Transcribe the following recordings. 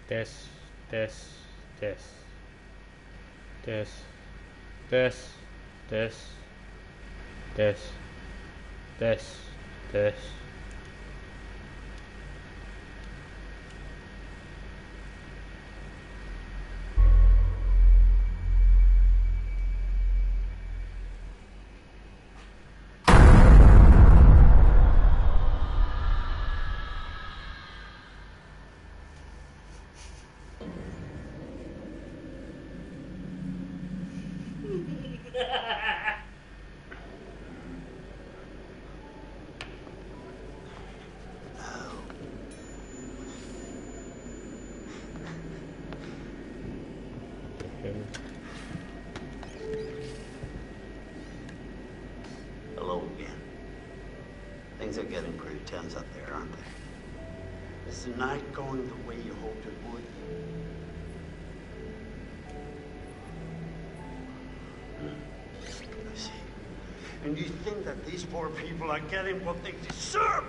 Test, test, test, test, test, test, test, test, test. Hello again. Things are getting pretty tense up there, aren't they? Is the night going the way you hoped it would? I see. And you think that these poor people are getting what they deserve?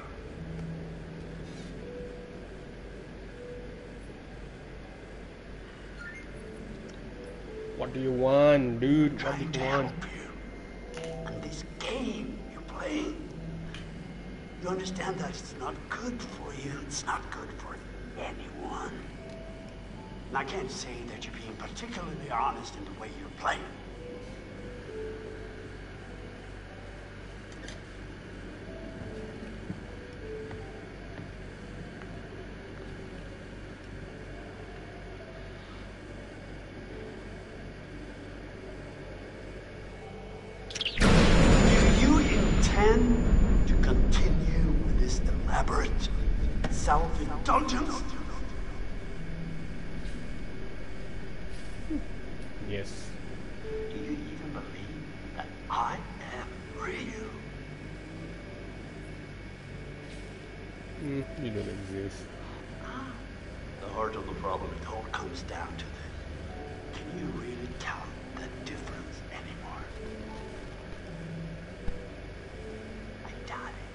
What do you want, dude? What do Trying to you want? help you. And this game you're playing, you understand that it's not good for you. It's not good for anyone. And I can't say that you're being particularly honest in the way you're playing. To continue with this elaborate self-indulgence? Yes. Do you even believe that I am real? You don't exist. The heart of the problem, it all comes down to this. Can you really tell the difference anymore? I doubt it.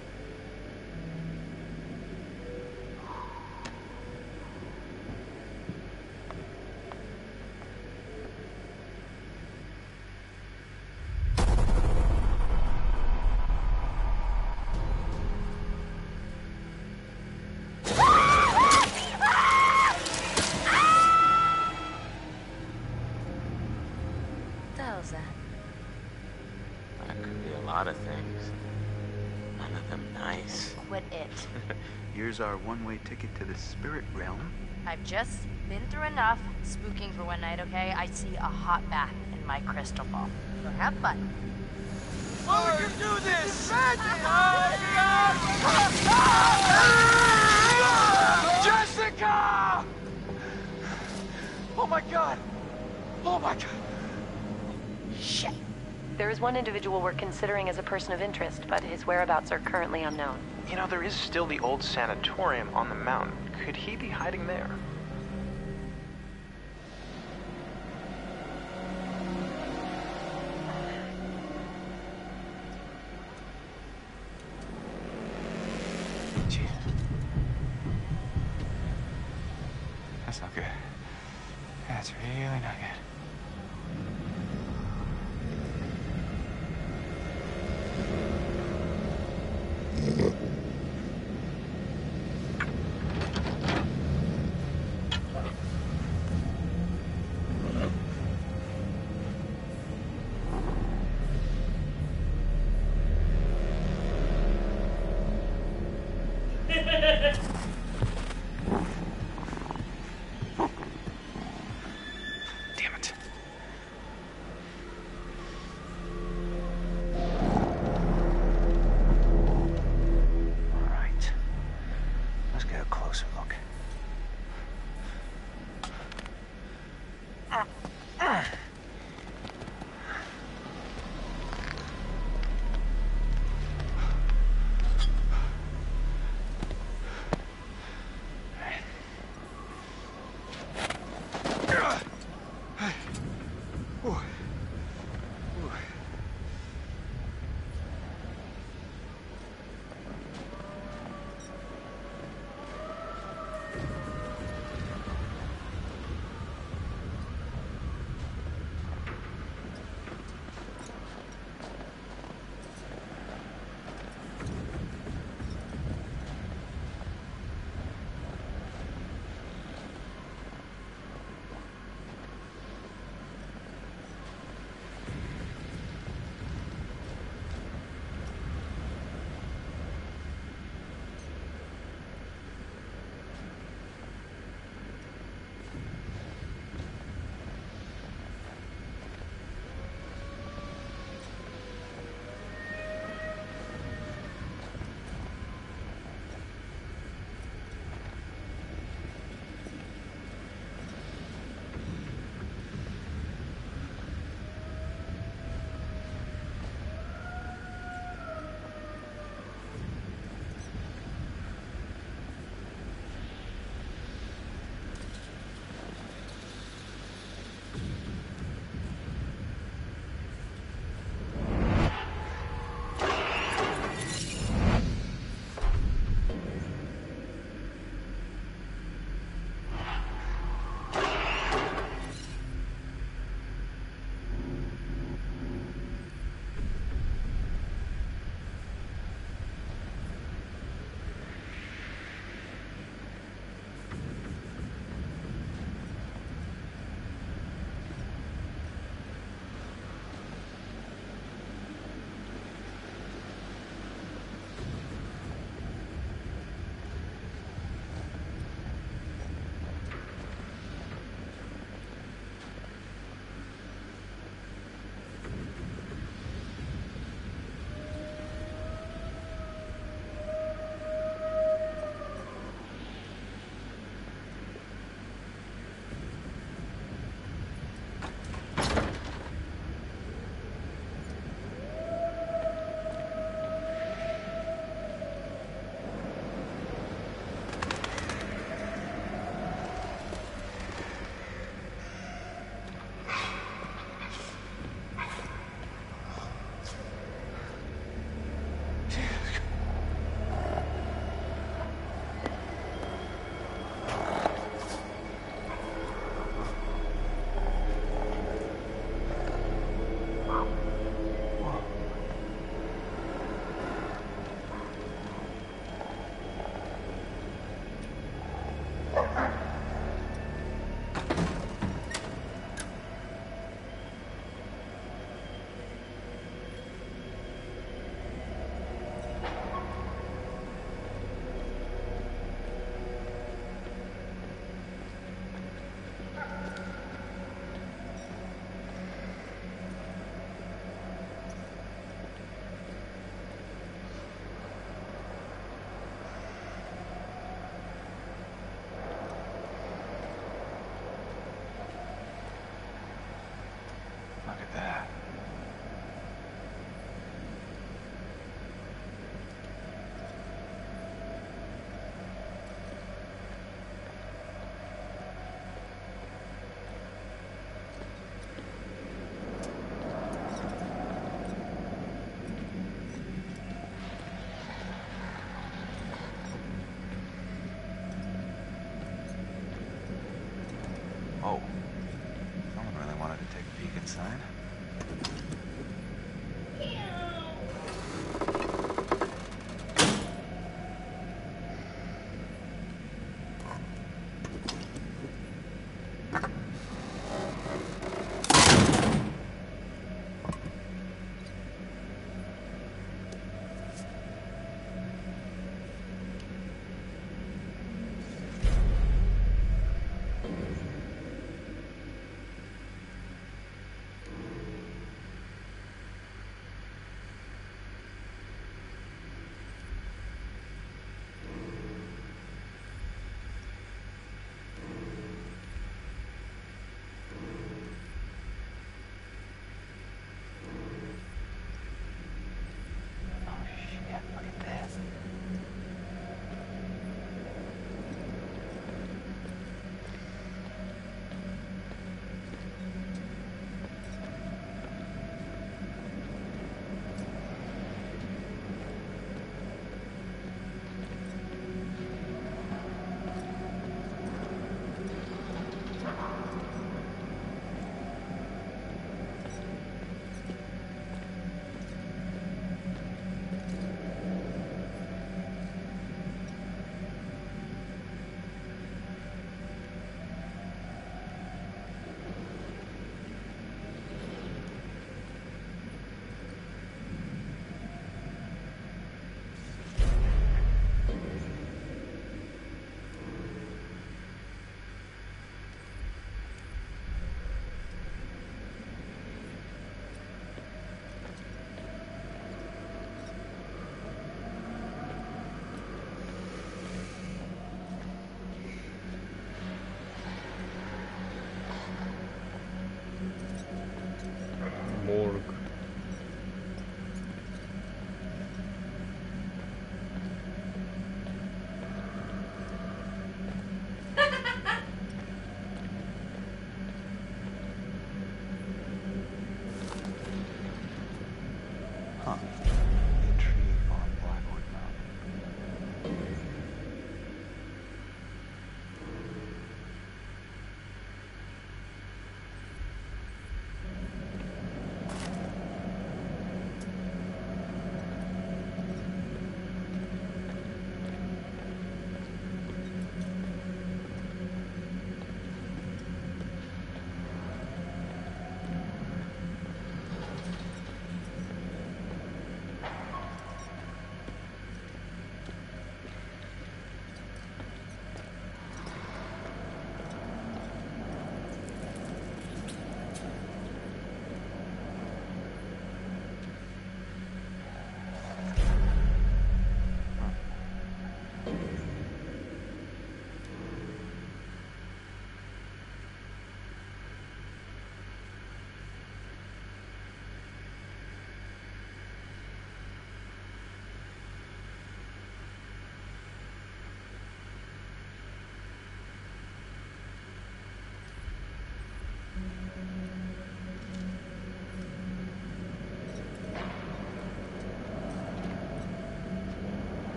That could be a lot of things. None of them nice. Quit it. Here's our one-way ticket to the spirit realm. I've just been through enough spooking for one night, okay? I see a hot bath in my crystal ball. So have fun. Why would you do this? Jessica! Oh my god! Oh my god! Shit. There is one individual we're considering as a person of interest, but his whereabouts are currently unknown. You know, there is still the old sanatorium on the mountain. Could he be hiding there? Jeez. That's not good. That's really not good. Damn it. Oh. Someone really wanted to take a peek inside.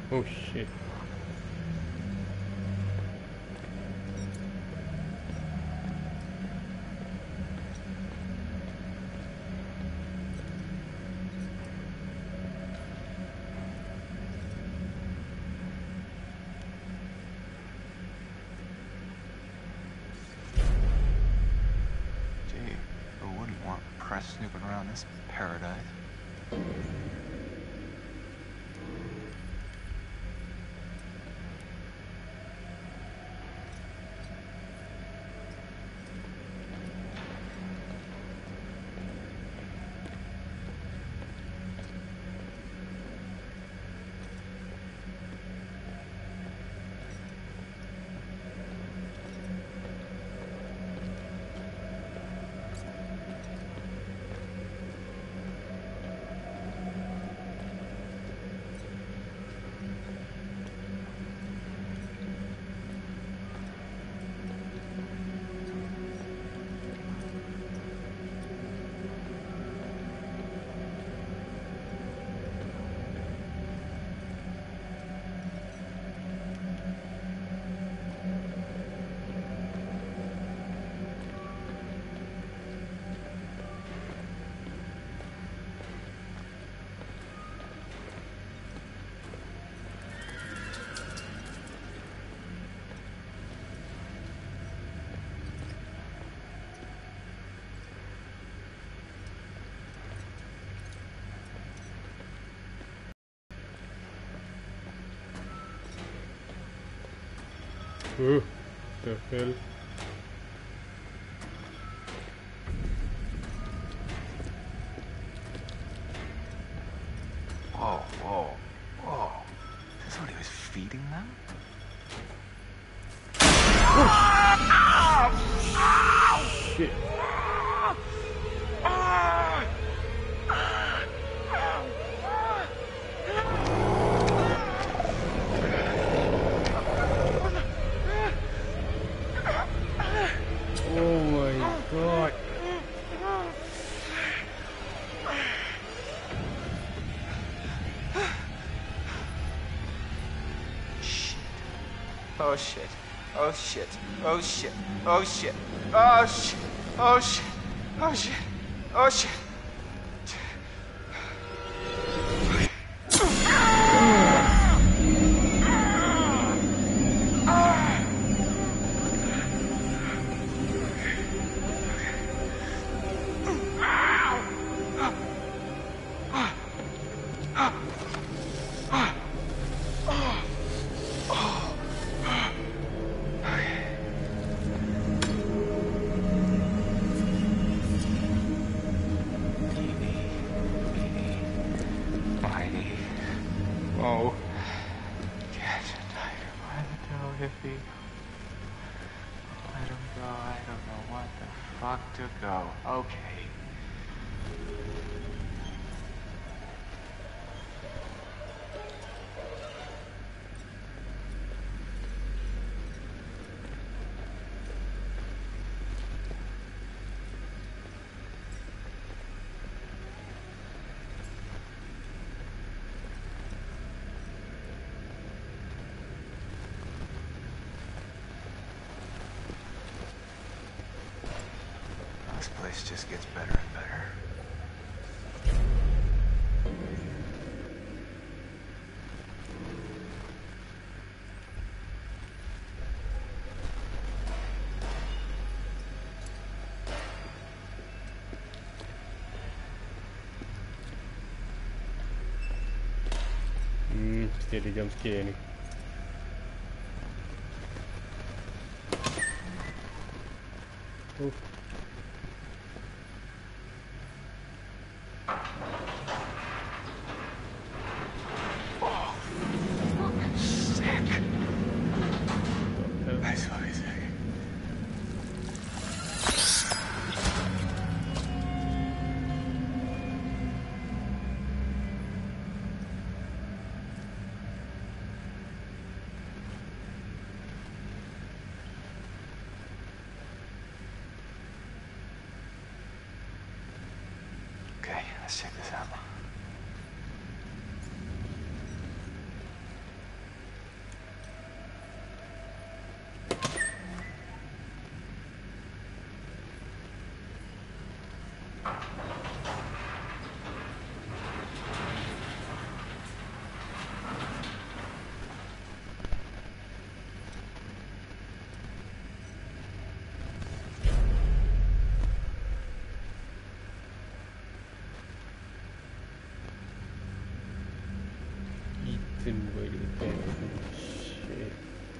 Oh shit. Gee, who wouldn't want press snooping around this paradise? The hell? Whoa, whoa, whoa. Is this what he was feeding them? Shit. Oh my god. Oh shit. Oh shit. Oh shit. Oh shit. Oh shit. Oh shit. Oh shit. Oh shit. Wow. Catch a tiger by the toe if he... Let him go, I don't know what the fuck to go. Okay. This place just gets better and better. Steady jump scare ni. Oh. Sick. That's fucking sick. Okay, let's check this out. Invading thing. Shit.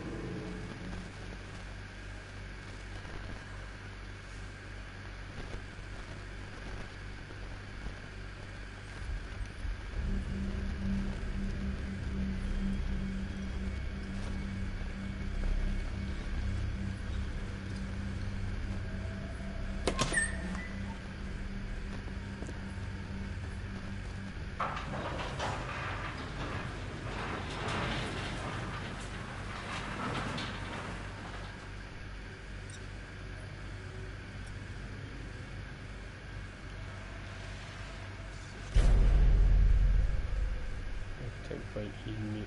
Phải kỷ niệm.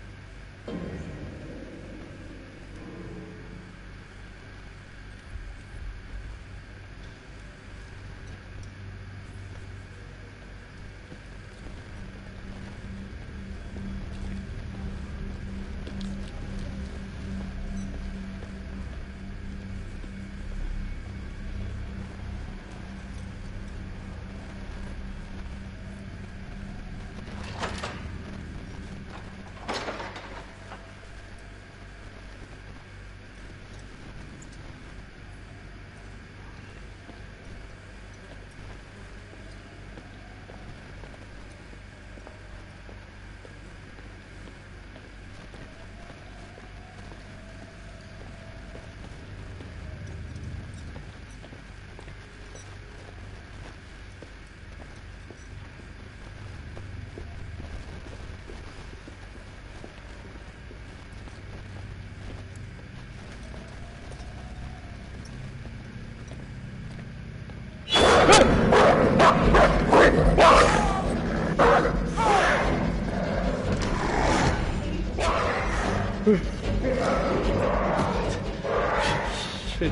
Shit.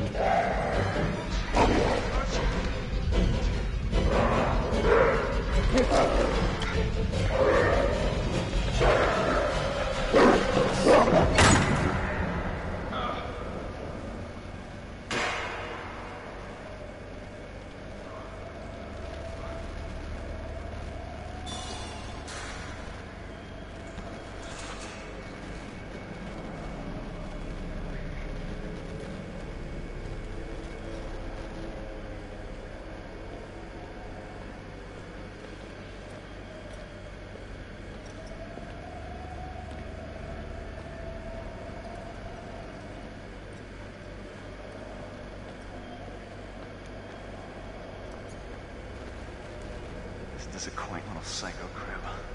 This is a quaint little psycho crib.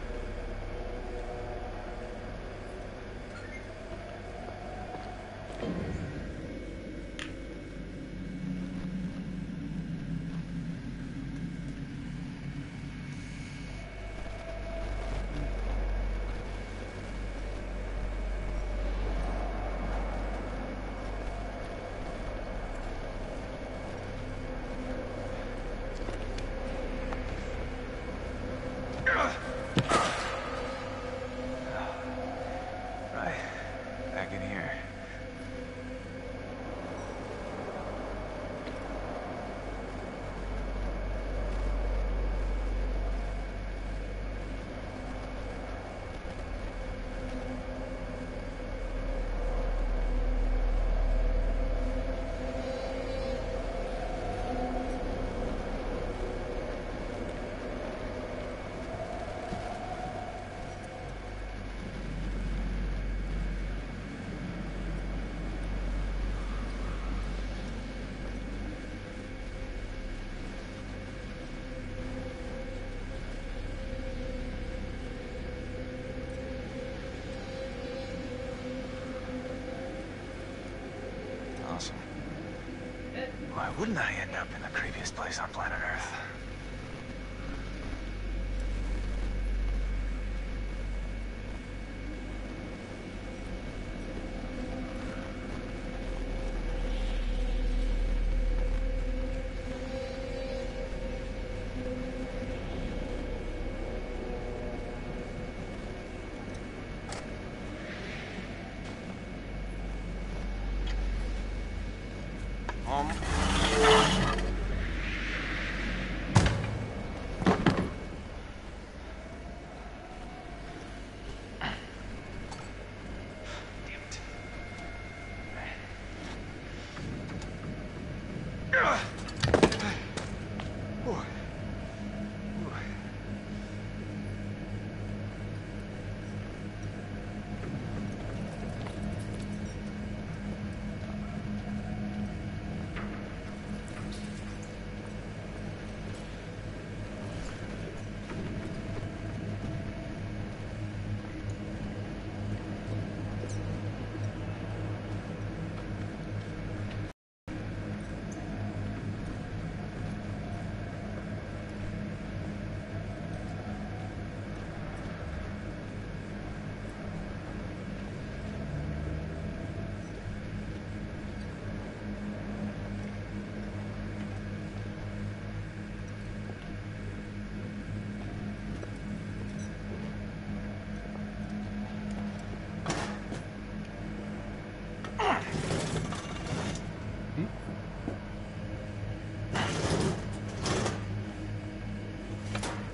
Awesome. Why wouldn't I end up in the creepiest place on planet Earth?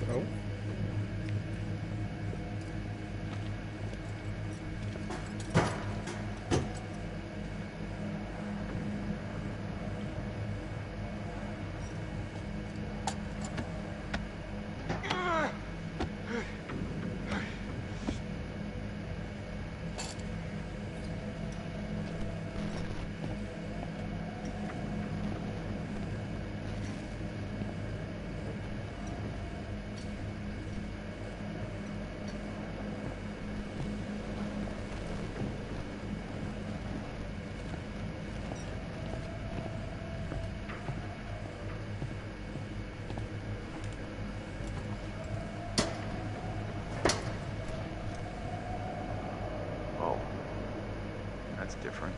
Oh. Whoa. That's different.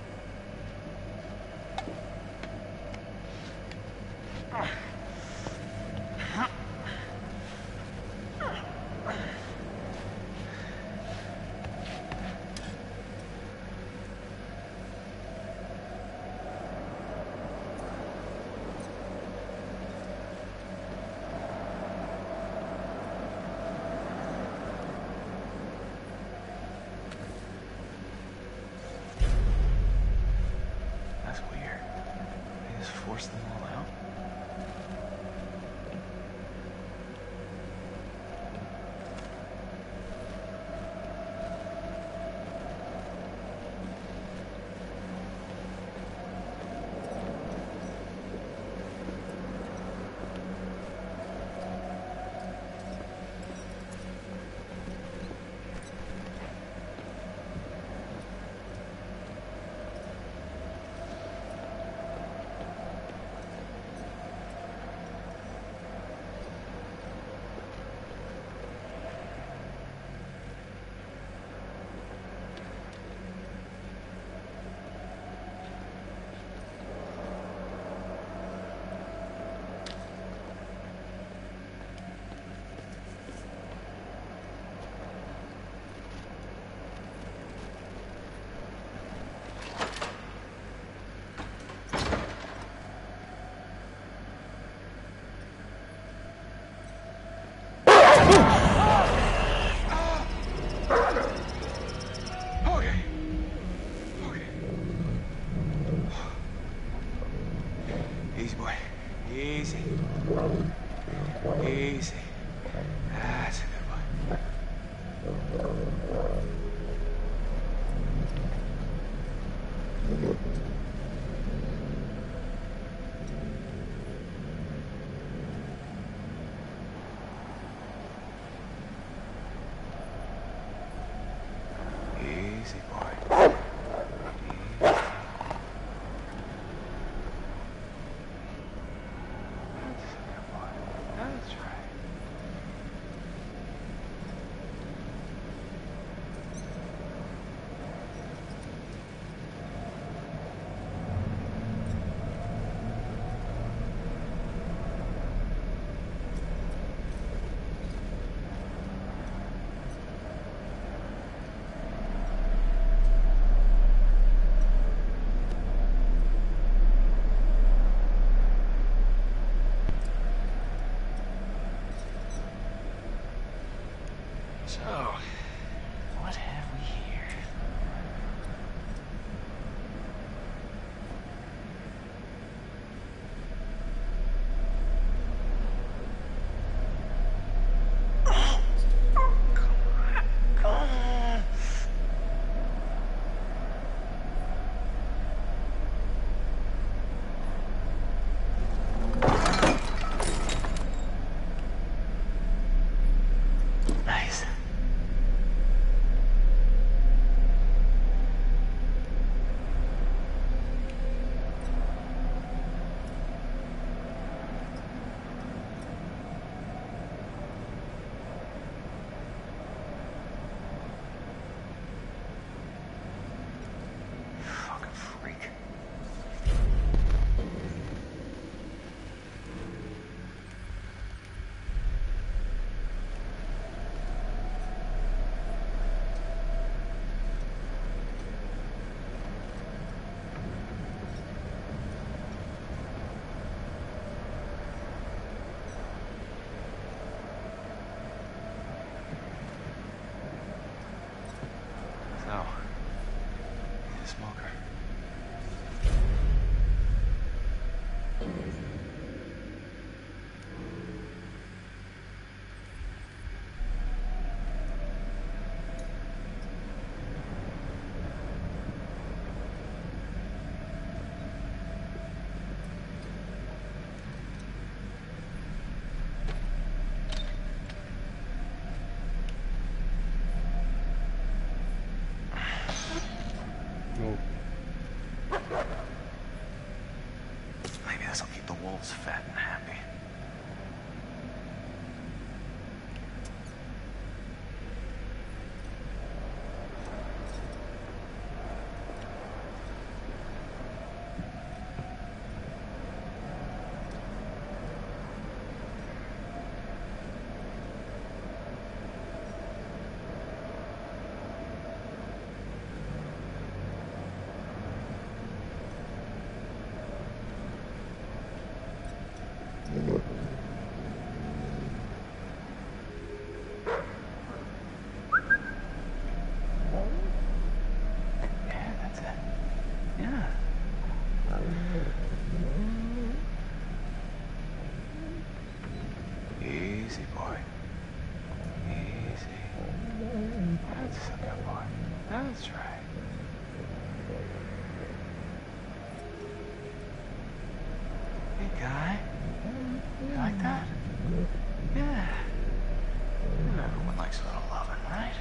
That's weird. They just forced them all out? Easy, boy. Easy. Easy. That's a good one. Easy, boy. That's right. So, what have we here? Come on. Nice. Fucking freak. Easy, boy. Easy. That's a good boy. That's right. Hey, guy. You like that? Yeah. Everyone likes a little loving, right?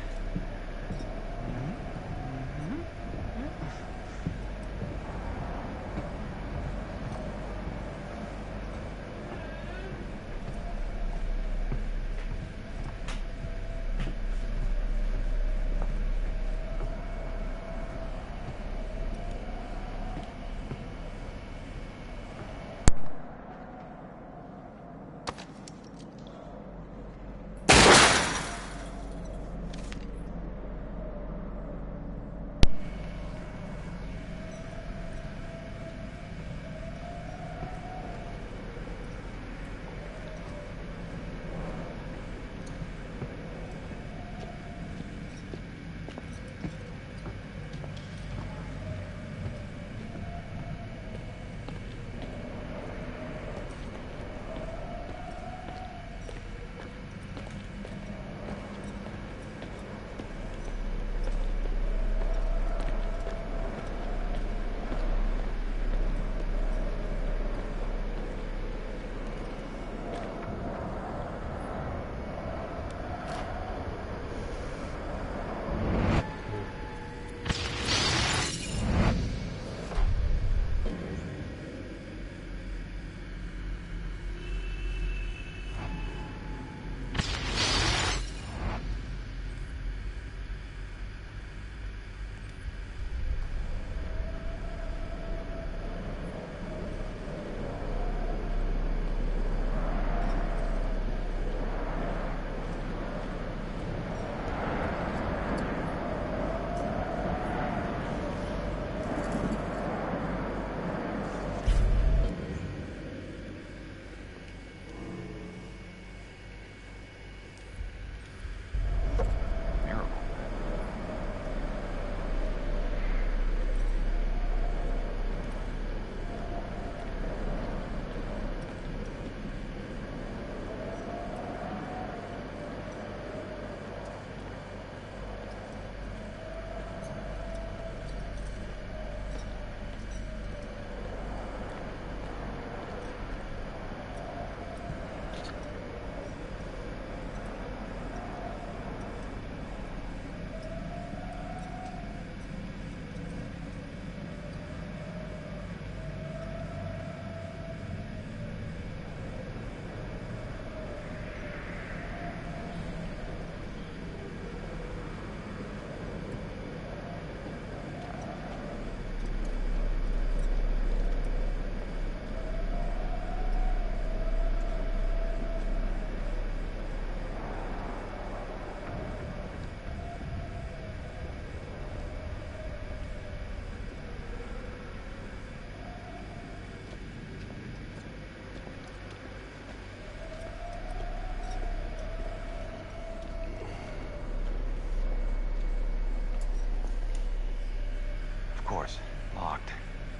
Course, locked.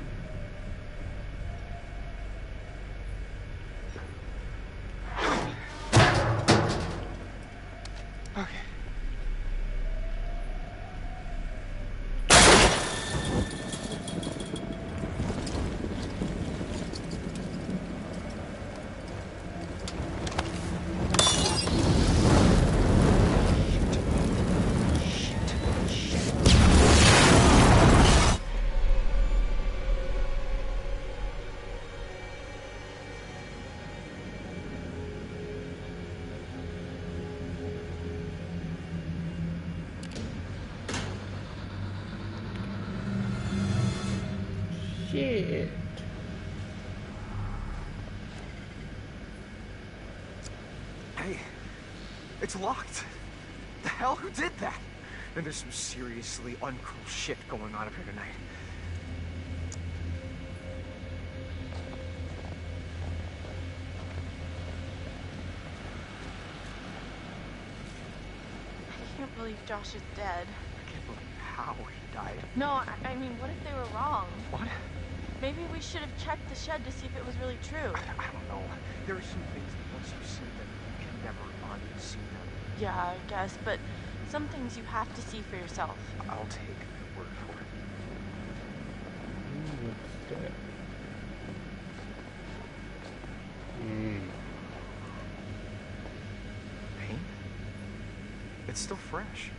Okay. Shit. Hey, it's locked. The hell? Who did that? And there's some seriously uncool shit going on up here tonight. I can't believe Josh is dead. I can't believe how he died. No, I mean, what if they were wrong? What? Maybe we should have checked the shed to see if it was really true. I don't know. There are some things that once you see them, you can never Yeah, I guess, but some things you have to see for yourself. I'll take your word for it. What's that? Paint? It's still fresh.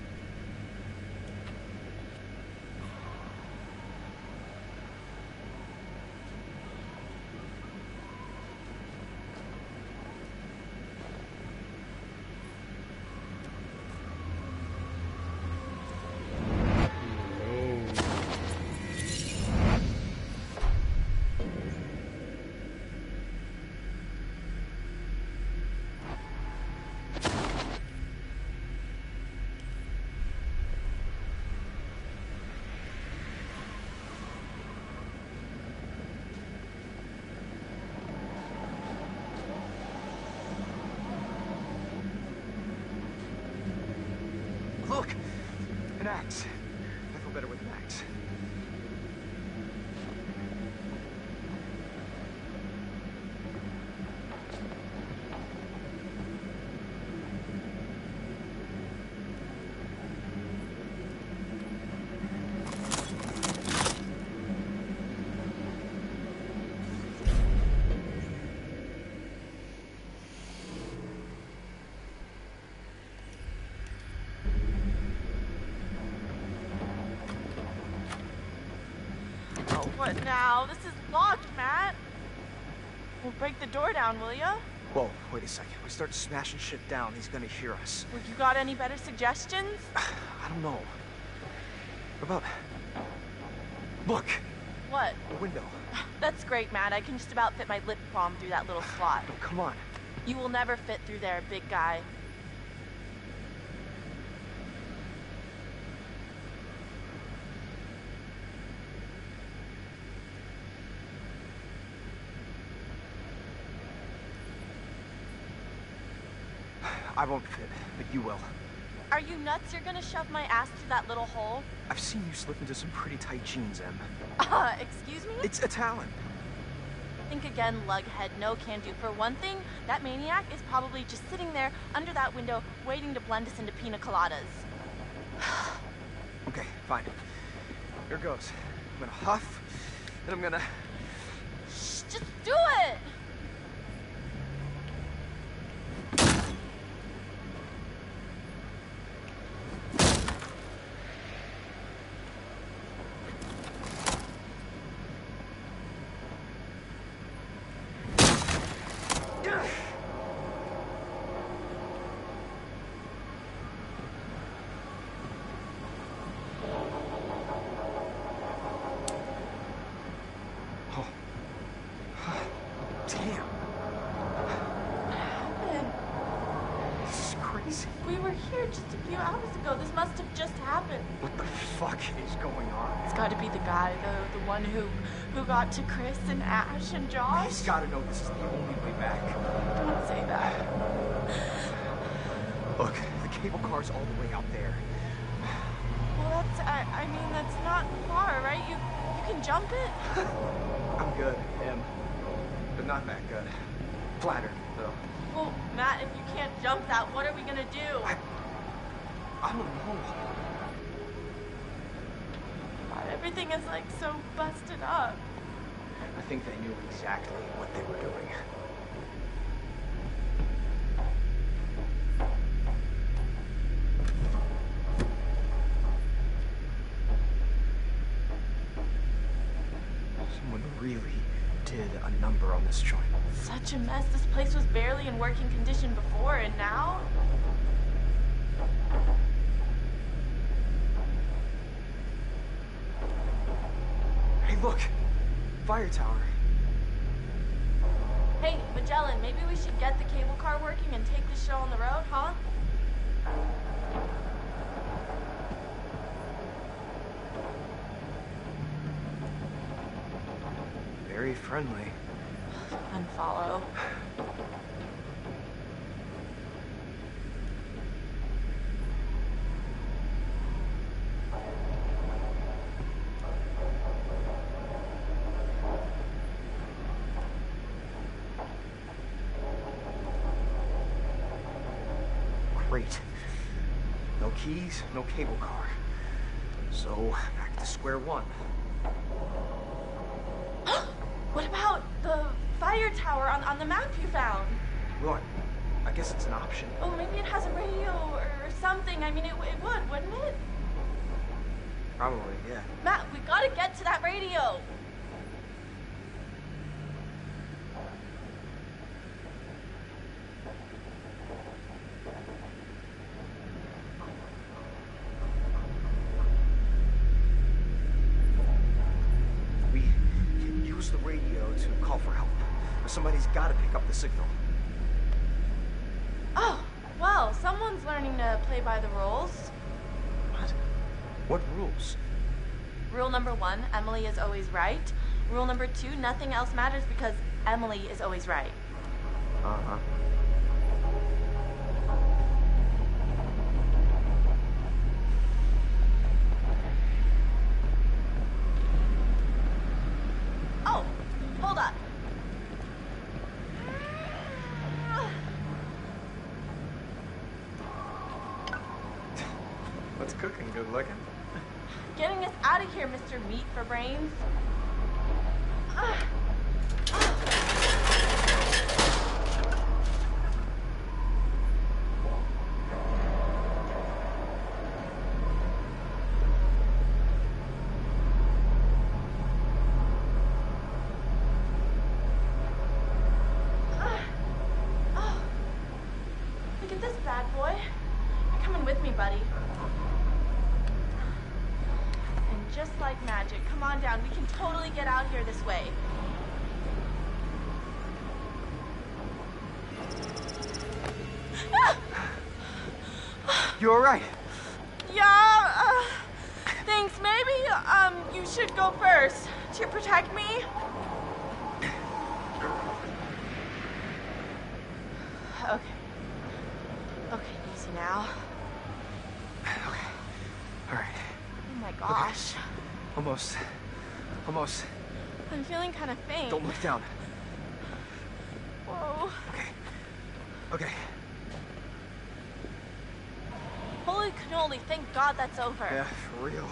Look! An axe. I feel better with an axe. Oh, what now? This is locked, Matt. Well, break the door down, will ya? Whoa, wait a second. We start smashing shit down, he's gonna hear us. Well, you got any better suggestions? I don't know. What about... Look! What? The window. That's great, Matt. I can just about fit my lip balm through that little slot. No, come on. You will never fit through there, big guy. I won't fit, but you will. Are you nuts? You're gonna shove my ass through that little hole? I've seen you slip into some pretty tight jeans, Em. Excuse me? It's a talent. Think again, lughead. No can do. For one thing, that maniac is probably just sitting there under that window waiting to blend us into pina coladas. Okay, fine. Here goes. I'm gonna huff, and I'm gonna... Shh, just do it! Oh. Damn. This is crazy. We were here just a few hours ago. This must have just happened. What the fuck is going on? It's got to be the guy, the one who got to Chris and Ash and Josh. He's gotta know this is the only way back. Don't say that. Look, the cable car's all the way out there. Well, I mean, that's not far, right? You can jump it? I'm good, Em. But not that good. Flattered, though. Well, Matt, if you can't jump that, what are we gonna do? I don't know. God, everything is like so busted up. I think they knew exactly what they were doing. Someone really did a number on this joint. Such a mess. This place was barely in working condition before, and now? Hey, look! Fire tower. Hey, Magellan, maybe we should get the cable car working and take this show on the road, huh? Very friendly. Unfollow. Great. No keys, no cable car. So, back to square one. What about the fire tower on the map you found? Well, I guess it's an option. Oh, maybe it has a radio or something. I mean, it would, wouldn't it? Probably, yeah. Matt, we gotta get to that radio. We can use the radio to call for help. Somebody's gotta pick up the signal. Oh, well, someone's learning to play by the rules. What? What rules? Rule number 1, Emily is always right. Rule number 2, nothing else matters because Emily is always right. Uh-huh. Oh, hold up. What's cooking? Good looking? Getting us out of here, Mr. Meat for Brains. Look at this bad boy. You're coming with me, buddy. And just like magic, come on down. We can totally get out here this way. You alright? Yeah, thanks. Maybe, you should go first to protect me. Okay. Okay, easy now. Okay. Alright. Oh my gosh. Almost. Almost. I'm feeling kind of faint. Don't look down. Whoa. Okay. Okay. Holy cannoli, thank God that's over. Yeah, for real.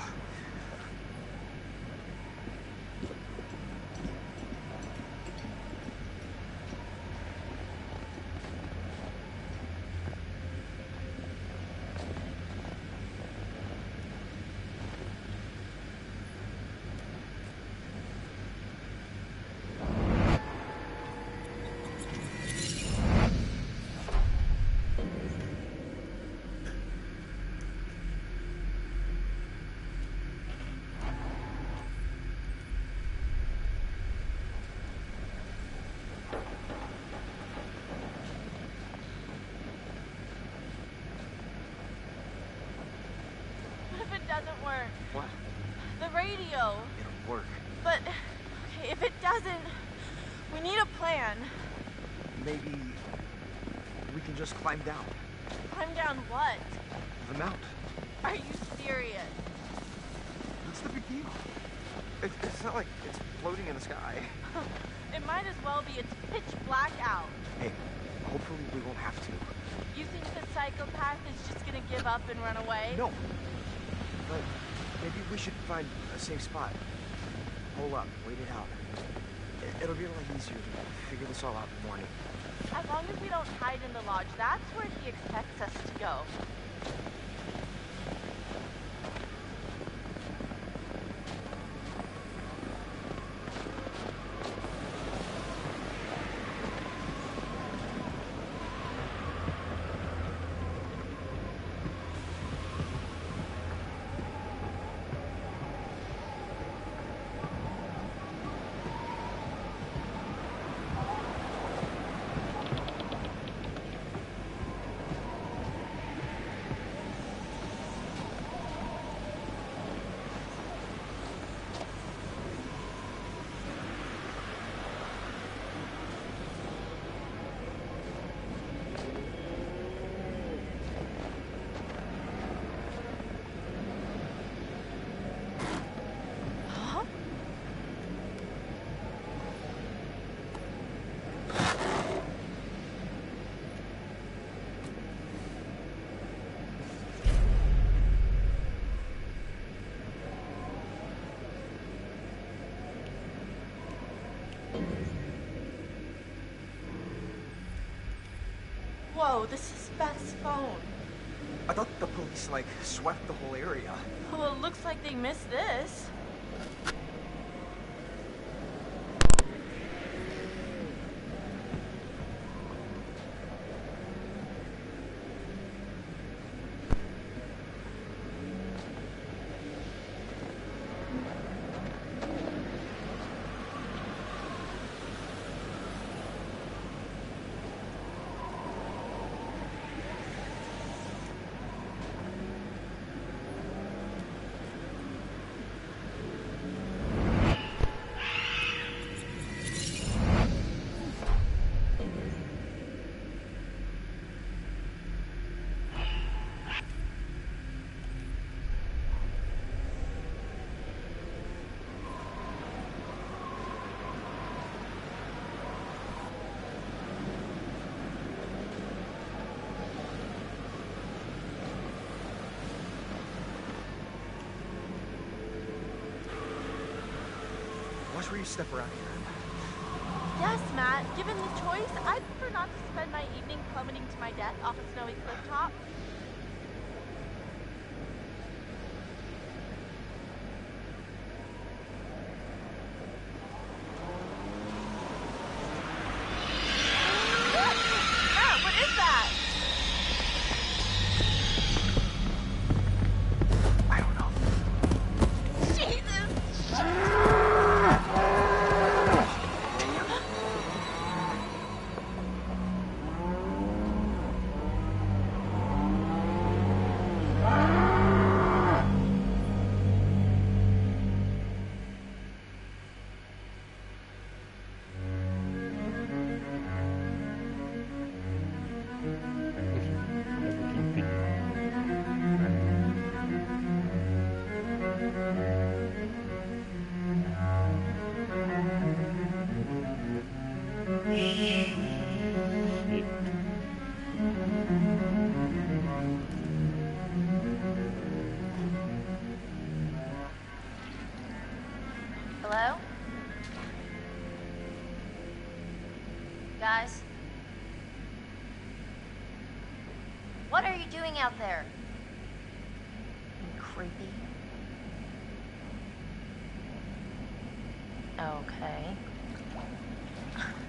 What if it doesn't work? What? The radio. It'll work. But, okay, if it doesn't, we need a plan. Maybe we can just climb down Climb down what? the mountain. Are you serious? What's the big deal? It's not like it's floating in the sky. It might as well be. It's pitch black out. Hey, hopefully we won't have to. You think the psychopath is just gonna give up and run away? No. But maybe we should find a safe spot. Hole up, wait it out. It'll be a lot easier to figure this all out in the morning. As long as we don't hide in the lodge, that's where he expects us to go. phone? I thought the police, like, swept the whole area. Well, it looks like they missed this. Watch where you step around here. Yes, Matt. Given the choice, I'd prefer not to spend my evening plummeting to my death off a snowy cliff top. Matt, what is that? I don't know. Jesus! Hello? Guys? What are you doing out there? You creepy. Okay.